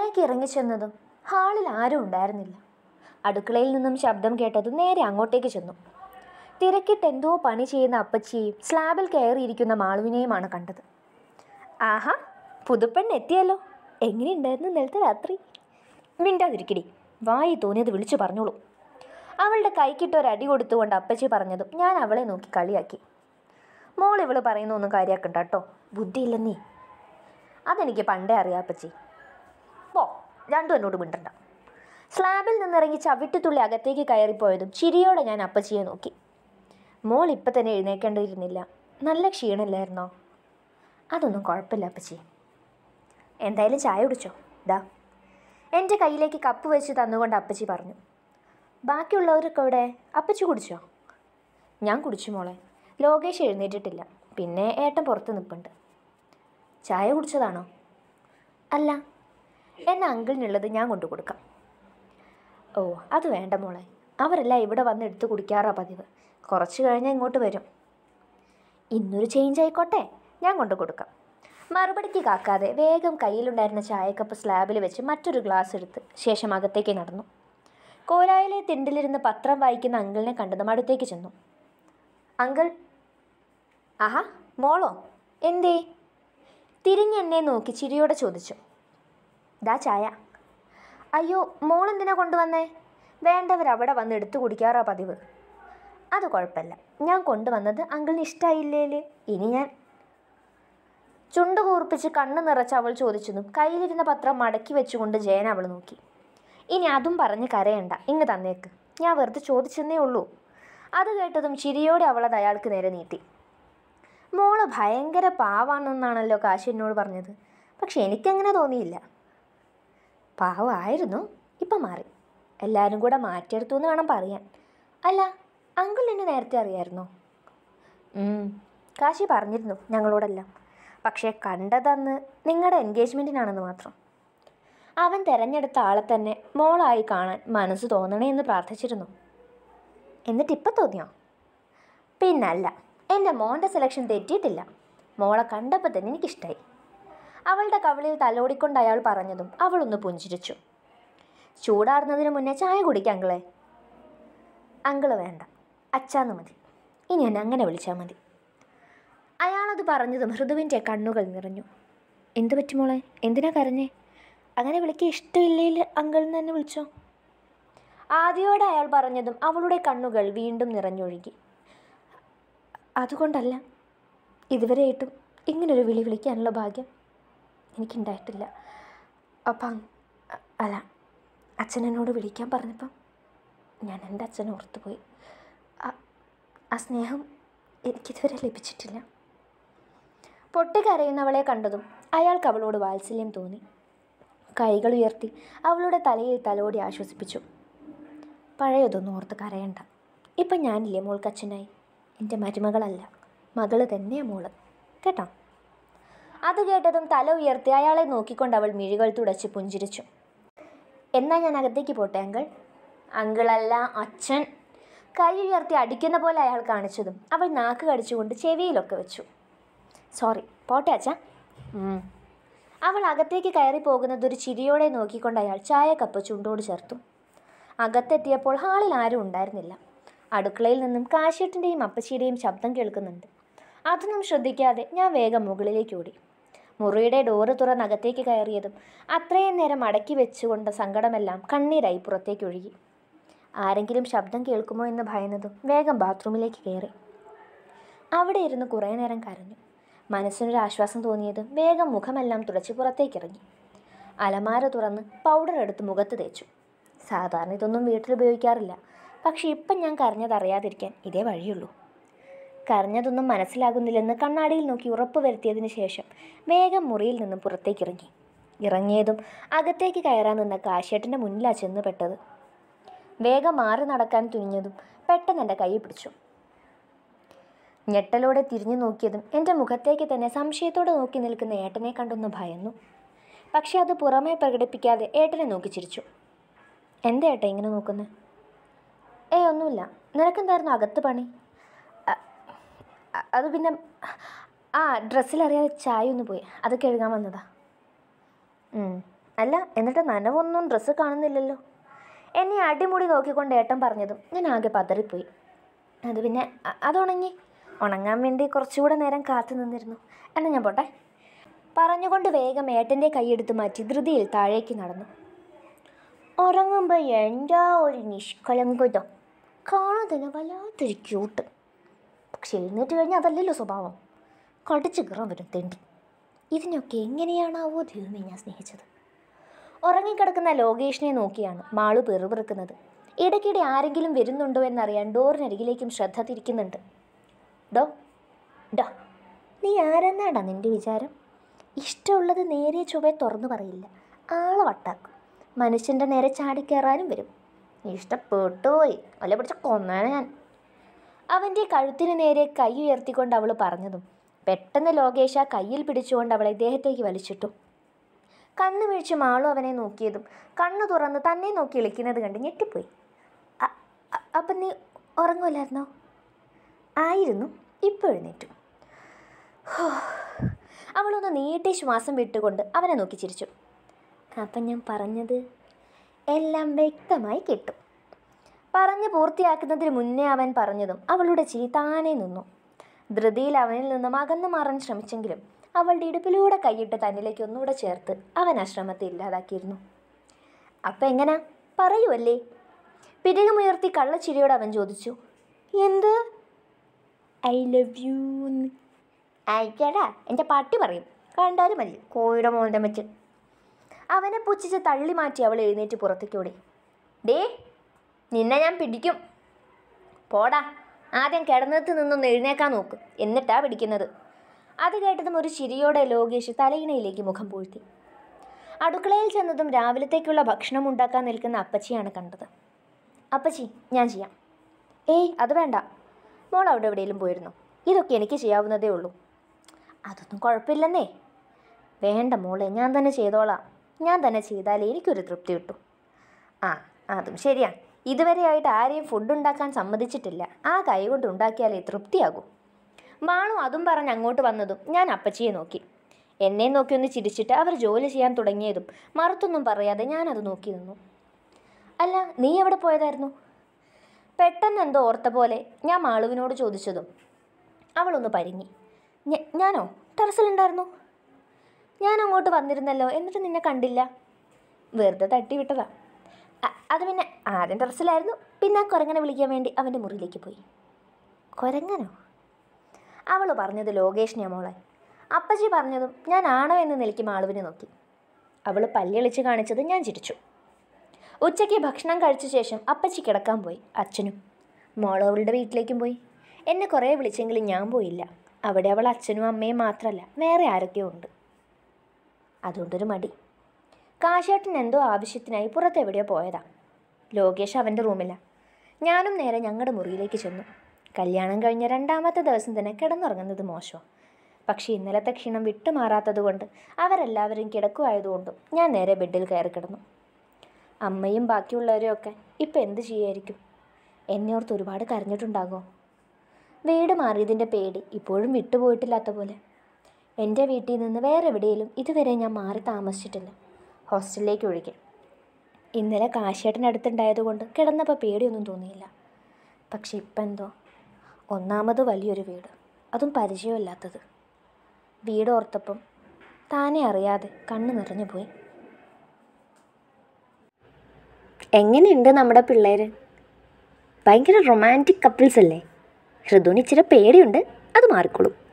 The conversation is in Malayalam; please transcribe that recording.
താഴേക്ക് ഇറങ്ങിച്ചെന്നതും ഹാളിൽ ആരും ഉണ്ടായിരുന്നില്ല. അടുക്കളയിൽ നിന്നും ശബ്ദം കേട്ടതും നേരെ അങ്ങോട്ടേക്ക് ചെന്നു. തിരക്കിട്ട് എന്തോ പണി ചെയ്യുന്ന അപ്പച്ചിയെയും സ്ലാബിൽ കയറിയിരിക്കുന്ന മാളുവിനെയുമാണ് കണ്ടത്. ആഹാ, പുതുപ്പെണ്ണ് എത്തിയല്ലോ. എങ്ങനെയുണ്ടായിരുന്നു ഇന്നലത്തെ രാത്രി? മിണ്ടാതിരിക്കടി, വായി തോന്നിയത് വിളിച്ചു പറഞ്ഞോളൂ. അവളുടെ കൈക്കിട്ടൊരടി കൊടുത്തുകൊണ്ട് അപ്പച്ചി പറഞ്ഞതും ഞാൻ അവളെ നോക്കി കളിയാക്കി. മോൾ ഇവള് പറയുന്നൊന്നും കാര്യമാക്കണ്ട കേട്ടോ, ബുദ്ധിയില്ലെന്നേ. അതെനിക്ക് പണ്ടേ അറിയാം അപ്പച്ചി. പോ, രണ്ടും എന്നോട് മിണ്ടണ്ട. സ്ലാബിൽ നിന്നിറങ്ങി ചവിട്ടിത്തുള്ളി അകത്തേക്ക് കയറിപ്പോയതും ചിരിയോടെ ഞാൻ അപ്പച്ചിയെ നോക്കി. മോൾ ഇപ്പം തന്നെ എഴുന്നേക്കേണ്ടിയിരുന്നില്ല, നല്ല ക്ഷീണമില്ലായിരുന്നോ? അതൊന്നും കുഴപ്പമില്ല അപ്പച്ചി. എന്തായാലും ചായ കുടിച്ചോ? ദാ. എൻ്റെ കയ്യിലേക്ക് കപ്പ് വെച്ച് തന്നുകൊണ്ട് അപ്പച്ചി പറഞ്ഞു. ബാക്കിയുള്ളവരൊക്കെ ഇവിടെ? അപ്പച്ചി കുടിച്ചോ? ഞാൻ കുടിച്ചു മോളെ. ലോകേഷ് എഴുന്നേറ്റിട്ടില്ല, പിന്നെ ഏട്ടൻ പുറത്ത് നിൽപ്പുണ്ട്. ചായ കുടിച്ചതാണോ? അല്ല. എന്നാൽ അങ്കിളിനുള്ളത് ഞാൻ കൊണ്ടു കൊടുക്കാം. ഓ, അത് വേണ്ട മോളെ, അവരെല്ലാം ഇവിടെ വന്ന് എടുത്ത് കുടിക്കാറാ പതിവ്. കുറച്ച് കഴിഞ്ഞാൽ ഇങ്ങോട്ട് വരും. ഇന്നൊരു ചേഞ്ച് ആയിക്കോട്ടെ, ഞാൻ കൊണ്ടു കൊടുക്കാം. മറുപടിക്ക് കാക്കാതെ വേഗം കയ്യിലുണ്ടായിരുന്ന ചായക്കപ്പ് സ്ലാബിൽ വെച്ച് മറ്റൊരു ഗ്ലാസ് എടുത്ത് ശേഷം അകത്തേക്ക് നടന്നു. കോലായിലെ തിണ്ടിലിരുന്ന് പത്രം വായിക്കുന്ന അങ്കിളിനെ കണ്ടതും അടുത്തേക്ക് ചെന്നു. അങ്കിൾ. ആഹാ, മോളോ? എന്തേ? തിരിഞ്ഞെന്നെ നോക്കി ചിരിയോടെ ചോദിച്ചു. ദാ ചായ. അയ്യോ, മോളെന്തിനാ കൊണ്ടുവന്നേ? വേണ്ടവരവിടെ വന്ന് എടുത്തു കുടിക്കാറാ പതിവ്. അത് കുഴപ്പമില്ല, ഞാൻ കൊണ്ടുവന്നത് അങ്കിളിന് ഇഷ്ടമായില്ലേല് ഇനി ഞാൻ. ചുണ്ട് കൂർപ്പിച്ച് കണ്ണ് നിറച്ച് അവൾ ചോദിച്ചതും കയ്യിലിരുന്ന പത്രം മടക്കി വെച്ചുകൊണ്ട് ജയൻ അവൾ നോക്കി. ഇനി അതും പറഞ്ഞ് കരയണ്ട, ഇങ്ങ് തന്നേക്ക്, ഞാൻ വെറുതെ ചോദിച്ചെന്നേ ഉള്ളൂ. അത് കേട്ടതും ചിരിയോടെ അവളത് അയാൾക്ക് നേരെ നീട്ടി. മോള് ഭയങ്കര പാവാണെന്നാണല്ലോ കാശി എന്നോട് പറഞ്ഞത്, പക്ഷെ എനിക്കങ്ങനെ തോന്നിയില്ല. പാവമായിരുന്നു, ഇപ്പം മാറി. എല്ലാവരും കൂടെ മാറ്റിയെടുത്തു എന്ന് വേണം പറയാൻ. അല്ല, അങ്കിൾ എന്നെ നേരത്തെ അറിയായിരുന്നോ? കാശി പറഞ്ഞിരുന്നു ഞങ്ങളോടെല്ലാം. പക്ഷേ കണ്ടതന്ന് നിങ്ങളുടെ എൻഗേജ്മെൻറ്റിനാണെന്ന് മാത്രം. അവൻ തിരഞ്ഞെടുത്ത ആളെ തന്നെ മോളായി കാണാൻ മനസ്സ് തോന്നണേ എന്ന് പ്രാർത്ഥിച്ചിരുന്നു. എന്നിട്ടിപ്പം തോന്നിയോ? പിന്നല്ല, എൻ്റെ മോൻ്റെ സെലക്ഷൻ തെറ്റിയിട്ടില്ല. മോളെ കണ്ടപ്പോൾ തന്നെ എനിക്കിഷ്ടമായി. അവളുടെ കവിളിൽ തലോടിക്കൊണ്ട് അയാൾ പറഞ്ഞതും അവളൊന്ന് പുഞ്ചിരിച്ചു. ചൂടാറുന്നതിന് മുന്നേ ചായ കുടിക്കാം അങ്കിളെ. അങ്കിള് വേണ്ട, അച്ചാന്ന് മതി. ഇനി എന്നെ അങ്ങനെ വിളിച്ചാൽ മതി. അയാളത് പറഞ്ഞതും ഋതുവിൻ്റെ കണ്ണുകൾ നിറഞ്ഞു. എന്തു പറ്റി മോളെ, എന്തിനാ കരഞ്ഞേ? അങ്ങനെ വിളിക്കുക ഇഷ്ടമില്ലേൽ അങ്കിളിന് തന്നെ വിളിച്ചോ. ആദ്യയോടെ അയാൾ പറഞ്ഞതും അവളുടെ കണ്ണുകൾ വീണ്ടും നിറഞ്ഞൊഴുകി. അതുകൊണ്ടല്ല, ഇതുവരെയായിട്ടും ഇങ്ങനൊരു വിളി വിളിക്കാനുള്ള ഭാഗ്യം എനിക്കുണ്ടായിട്ടില്ല. അപ്പം അല്ല, അച്ഛനോട് വിളിക്കാൻ പറഞ്ഞപ്പം ഞാൻ എൻ്റെ അച്ഛനെ ഓർത്തുപോയി. ആ സ്നേഹം എനിക്കിതുവരെ ലഭിച്ചിട്ടില്ല. പൊട്ടിക്കരയുന്നവളെ കണ്ടതും അയാൾക്ക് അവളോട് വാത്സല്യം തോന്നി. കൈകൾ ഉയർത്തി അവളുടെ തലയിൽ തലോടി ആശ്വസിപ്പിച്ചു. പഴയതൊന്നും ഓർത്ത് കരയണ്ട. ഇപ്പം ഞാനില്ലേ മോൾക്കച്ഛനായി. എൻ്റെ മരുമകളല്ല, മകള് തന്നെയാണ് മോള്, കേട്ടോ? അത് കേട്ടതും തല ഉയർത്തി അയാളെ നോക്കിക്കൊണ്ട് അവൾ മിഴികൾ തുടച്ച് പുഞ്ചിരിച്ചു. എന്നാൽ ഞാൻ അകത്തേക്ക് പോട്ടെ അങ്കിൾ? അങ്കിളല്ല, അച്ഛൻ. കൈ ഉയർത്തി അടിക്കുന്ന പോലെ അയാൾ കാണിച്ചതും അവൾ നാക്ക് കടിച്ചുകൊണ്ട് ചെവിയിലൊക്കെ വെച്ചു. സോറി, പോട്ടെ അച്ഛാ. അവൾ അകത്തേക്ക് കയറി പോകുന്നതൊരു ചിരിയോടെ നോക്കിക്കൊണ്ട് അയാൾ ചായ കപ്പ് ചുണ്ടോട് ചേർത്തു. അകത്തെത്തിയപ്പോൾ ഹാളിൽ ആരും ഉണ്ടായിരുന്നില്ല. അടുക്കളയിൽ നിന്നും കാശിയേട്ടൻ്റെയും അപ്പച്ചിയുടെയും ശബ്ദം കേൾക്കുന്നുണ്ട്. അതൊന്നും ശ്രദ്ധിക്കാതെ ഞാൻ വേഗം മുകളിലേക്ക് ഓടി. മുറിയുടെ ഡോറ് തുറന്ന് അകത്തേക്ക് കയറിയതും അത്രയും നേരം അടക്കി വെച്ചുകൊണ്ട സങ്കടമെല്ലാം കണ്ണീരായി പുറത്തേക്ക് ഒഴുകി. ആരെങ്കിലും ശബ്ദം കേൾക്കുമോ എന്ന് ഭയന്നതും വേഗം ബാത്റൂമിലേക്ക് കയറി. അവിടെ ഇരുന്ന് കുറേ നേരം കരഞ്ഞു. മനസ്സിനൊരാശ്വാസം തോന്നിയതും വേഗം മുഖമെല്ലാം തുടച്ച് പുറത്തേക്കിറങ്ങി. അലമാര തുറന്ന് പൗഡർ എടുത്ത് മുഖത്ത് തേച്ചു. സാധാരണ ഇതൊന്നും വീട്ടിൽ ഉപയോഗിക്കാറില്ല, പക്ഷേ ഇപ്പം ഞാൻ കരഞ്ഞതറിയാതിരിക്കാൻ ഇതേ വഴിയുള്ളൂ. കരഞ്ഞതൊന്നും മനസ്സിലാകുന്നില്ലെന്ന് കണ്ണാടിയിൽ നോക്കി ഉറപ്പ് വരുത്തിയതിന് ശേഷം വേഗം മുറിയിൽ നിന്നും പുറത്തേക്കിറങ്ങി. ഇറങ്ങിയതും അകത്തേക്ക് കയറാൻ നിന്ന കാശേട്ടൻ്റെ മുന്നിലാണ് ചെന്ന് പെട്ടത്. വേഗം മാറി നടക്കാൻ തുനിഞ്ഞതും പെട്ടെന്ന് എൻ്റെ കൈ പിടിച്ചു. ഞെട്ടലോടെ തിരിഞ്ഞു നോക്കിയതും എൻ്റെ മുഖത്തേക്ക് തന്നെ സംശയത്തോടെ നോക്കി നിൽക്കുന്ന ഏട്ടനെ കണ്ടൊന്ന് ഭയന്നു. പക്ഷെ അത് പുറമേ പ്രകടിപ്പിക്കാതെ ഏട്ടനെ നോക്കി ചിരിച്ചു. എന്താ ഏട്ടാ ഇങ്ങനെ നോക്കുന്നത്? ഒന്നുമില്ല. നിനക്കെന്തായിരുന്നു അകത്ത് പണി? അത് പിന്നെ ഡ്രസ്സിലറിയാതെ ചായ ഒന്ന് പോയി, അത് കഴുകാൻ വന്നതാ. അല്ല, എന്നിട്ട് നനവൊന്നും ഡ്രസ്സ് കാണുന്നില്ലല്ലോ. എന്നെ അടിമുടി നോക്കിക്കൊണ്ട് ഏട്ടൻ പറഞ്ഞതും ഞാൻ ആകെ പതറിപ്പോയി. അത് പിന്നെ അതുണങ്ങി. ഉണങ്ങാൻ വേണ്ടി കുറച്ചുകൂടെ നേരം കാത്തു നിന്നിരുന്നു. എന്നാൽ ഞാൻ പോട്ടെ പറഞ്ഞുകൊണ്ട് വേഗം ഏട്ടൻ്റെ കൈയെടുത്ത് മാറ്റി ധൃതിയിൽ താഴേക്ക് നടന്നു. ഉറങ്ങുമ്പോൾ എന്താ ഒരു നിഷ്കളങ്കത, കാണാൻ തന്നെ വല്ലാത്തൊരു ക്യൂട്ട്. പക്ഷെ എഴുന്നേറ്റ് കഴിഞ്ഞാൽ അതല്ലല്ലോ സ്വഭാവം, കടിച്ചു കയറാൻ വരും തെണ്ടി. ഇതിനൊക്കെ എങ്ങനെയാണാവോ ദൈവമേ ഞാൻ സ്നേഹിച്ചത്. ഉറങ്ങിക്കിടക്കുന്ന ലോകേഷിനെ നോക്കിയാണ് മാളു പെറുപിറുക്കുന്നത്. ഇടയ്ക്കിടെ ആരെങ്കിലും വരുന്നുണ്ടോ എന്നറിയാൻ ഡോറിനരികിലേക്കും ശ്രദ്ധ തിരിക്കുന്നുണ്ട്. ഡോ ഡോ നീ ആരെന്നാടാ നിൻ്റെ വിചാരം? ഇഷ്ടമുള്ളത് നേരെ ചൊവ്വേ തുറന്നു പറയില്ല, ആളെ വട്ടാക്കും. മനുഷ്യൻ്റെ നേരെ ചാടിക്കയറാനും വരും. ഇഷ്ടപ്പെട്ടുപോയി, അല്ല പിടിച്ച കൊന്നേനെ ഞാൻ. അവൻ്റെ കഴുത്തിന് നേരെ കൈ ഉയർത്തിക്കൊണ്ട് അവൾ പറഞ്ഞതും പെട്ടെന്ന് ലോകേഷ് ആ കയ്യിൽ പിടിച്ചുകൊണ്ട് അവളെ ദേഹത്തേക്ക് വലിച്ചിട്ടു. കണ്ണ് വീഴ്ച മാളു അവനെ നോക്കിയതും കണ്ണു തുറന്ന് തന്നെ നോക്കി ഇളിക്കുന്നത് കണ്ട് ഞെട്ടിപ്പോയി. അപ്പം നീ ഉറങ്ങുമല്ലായിരുന്നോ? ആയിരുന്നു, ഇപ്പോൾ എഴുന്നേറ്റു. അവളൊന്ന് നീട്ടി ശ്വാസം വിട്ടുകൊണ്ട് അവനെ നോക്കി ചിരിച്ചു. അപ്പം ഞാൻ പറഞ്ഞത് എല്ലാം വ്യക്തമായി കിട്ടും. പറഞ്ഞ് പൂർത്തിയാക്കുന്നതിന് മുന്നേ അവൻ പറഞ്ഞതും അവളുടെ ചിരി താനേ നിന്നു. ധൃതിയിൽ അവനിൽ നിന്നും അകന്നു മാറാൻ ശ്രമിച്ചെങ്കിലും അവളുടെ ഇടുപ്പിലൂടെ കൈയിട്ട് തന്നിലേക്ക് ഒന്നുകൂടെ ചേർത്ത് അവൻ ആ ശ്രമത്തെ ഇല്ലാതാക്കിയിരുന്നു. അപ്പം എങ്ങനാ പറയുമല്ലേ? പിരികമുയർത്തി കള്ളച്ചിരിയോട് അവൻ ചോദിച്ചു. എന്ത്? I love you. ആയിക്കടാ, എൻ്റെ പട്ടി പറയും, കണ്ടാലും മതി കോഴിയുടെ മോൻ്റെ വെച്ച്. അവനെ പുച്ഛിച്ച് തള്ളി മാറ്റി അവൾ എഴുന്നേറ്റ് പുറത്തേക്കോടി. ഡേ, നിന്നെ ഞാൻ പിടിക്കും. പോടാ, ആദ്യം കിടന്നിട്ട് നിന്നൊന്ന് എഴുന്നേക്കാൻ നോക്ക്, എന്നിട്ടാ പിടിക്കുന്നത്. അത് കേട്ടതും ഒരു ചിരിയോടെ ലോകേഷ് തലയിണയിലേക്ക് മുഖം പൂഴ്ത്തി. അടുക്കളയിൽ ചെന്നതും രാവിലത്തേക്കുള്ള ഭക്ഷണം ഉണ്ടാക്കാൻ നിൽക്കുന്ന അപ്പച്ചിയാണ് കണ്ടത്. അപ്പച്ചി, ഞാൻ ചെയ്യാം. ഏയ് അത് വേണ്ട, മോൾ അവിടെ എവിടെയെങ്കിലും പോയിരുന്നു, ഇതൊക്കെ എനിക്ക് ചെയ്യാവുന്നതേ ഉള്ളൂ. അതൊന്നും കുഴപ്പമില്ലെന്നേ. വേണ്ട മോളെ, ഞാൻ തന്നെ ചെയ്തോളാം. ഞാൻ തന്നെ ചെയ്താലേ എനിക്കൊരു തൃപ്തി കിട്ടും. ആ, അതും ശരിയാണ്. ഇതുവരെയായിട്ട് ആരെയും ഫുഡ് ഉണ്ടാക്കാൻ സമ്മതിച്ചിട്ടില്ല. ആ കൈ കൊണ്ട് ഉണ്ടാക്കിയാലേ തൃപ്തിയാകൂ. മാളു അതും പറഞ്ഞ് അങ്ങോട്ട് വന്നതും ഞാൻ അപ്പച്ചിയെ നോക്കി. എന്നെ നോക്കി ഒന്ന് ചിരിച്ചിട്ട് അവർ ജോലി ചെയ്യാൻ തുടങ്ങിയതും മറുത്തൊന്നും പറയാതെ ഞാനത് നോക്കി നിന്നു. അല്ല, നീ എവിടെ പോയതായിരുന്നു? പെട്ടെന്ന് എന്തോ ഓർത്ത പോലെ ഞാൻ മാളുവിനോട് ചോദിച്ചതും അവളൊന്ന് പരിങ്ങി. ഞാനോ? ടെറസിലുണ്ടായിരുന്നു. ഞാൻ അങ്ങോട്ട് വന്നിരുന്നല്ലോ, എന്നിട്ട് നിന്നെ കണ്ടില്ല. വെറുതെ തട്ടി വിട്ടതാ. അത് പിന്നെ ആദ്യം ടെറസിലായിരുന്നു, പിന്നെ കുരങ്ങനെ വിളിക്കാൻ വേണ്ടി അവൻ്റെ മുറിയിലേക്ക് പോയി. കുരങ്ങനോ? അവൾ പറഞ്ഞത് ലോകേഷിനെ മോളെ. അപ്പച്ചി പറഞ്ഞതും ഞാൻ ആണോ എന്ന് നിലയ്ക്ക് മാളുവിനെ നോക്കി. അവൾ പല്ലിളിച്ച് കാണിച്ചത് ഞാൻ ചിരിച്ചു. ഉച്ചയ്ക്ക് ഭക്ഷണം കഴിച്ച ശേഷം അപ്പച്ചി കിടക്കാൻ പോയി. അച്ഛനും മോൾ അവളുടെ വീട്ടിലേക്കും പോയി. എന്നെ കുറേ വിളിച്ചെങ്കിലും ഞാൻ പോയില്ല. അവിടെ അവൾ അച്ഛനും അമ്മയും മാത്രമല്ല, വേറെ ആരൊക്കെയോ ഉണ്ട്. അതുകൊണ്ടൊരു മടി. കാശേട്ടൻ എന്തോ ആവശ്യത്തിനായി പുറത്തെവിടെയോ പോയതാ. ലോകേഷ് അവൻ്റെ റൂമില്ല. ഞാനും നേരെ ഞങ്ങളുടെ മുറിയിലേക്ക് ചെന്നു. കല്യാണം കഴിഞ്ഞ 2ാമത്തെ ദിവസം തന്നെ കിടന്നുറങ്ങുന്നത് മോശമാണ്. പക്ഷേ ഇന്നലത്തെ ക്ഷീണം വിട്ടുമാറാത്തത് കൊണ്ട് അവരെല്ലാവരും കിടക്കുമായതുകൊണ്ടും ഞാൻ നേരെ ബെഡിൽ കയറി കിടന്നു. അമ്മയും ബാക്കിയുള്ളവരെയൊക്കെ ഇപ്പം എന്ത് ചെയ്യായിരിക്കും? എന്നെ ഓർത്ത് ഒരുപാട് കരഞ്ഞിട്ടുണ്ടാകുമോ? വീട് മാറിയതിൻ്റെ പേടി ഇപ്പോഴും വിട്ടുപോയിട്ടില്ലാത്ത പോലെ. എൻ്റെ വീട്ടിൽ നിന്ന് വേറെ എവിടെയെങ്കിലും ഇതുവരെ ഞാൻ മാറി താമസിച്ചിട്ടില്ല, ഹോസ്റ്റലിലേക്ക് ഒഴികെ. ഇന്നലെ കാശേട്ടനടുത്തുണ്ടായതുകൊണ്ട് കിടന്നപ്പോൾ പേടിയൊന്നും തോന്നിയില്ല. പക്ഷെ ഇപ്പം എന്തോ, ഒന്നാമത് വലിയൊരു വീട്, അതും പരിചയമില്ലാത്തത്. വീട് ഓർത്തപ്പം താനെ അറിയാതെ കണ്ണ് നിറഞ്ഞു പോയി. എങ്ങനെയുണ്ട് നമ്മുടെ പിള്ളേർ? ഭയങ്കര റൊമാൻറ്റിക് കപ്പിൾസ് അല്ലേ? ഹൃദുവിന് ഇച്ചിരി പേടിയുണ്ട്, അത് മാറിക്കോളും.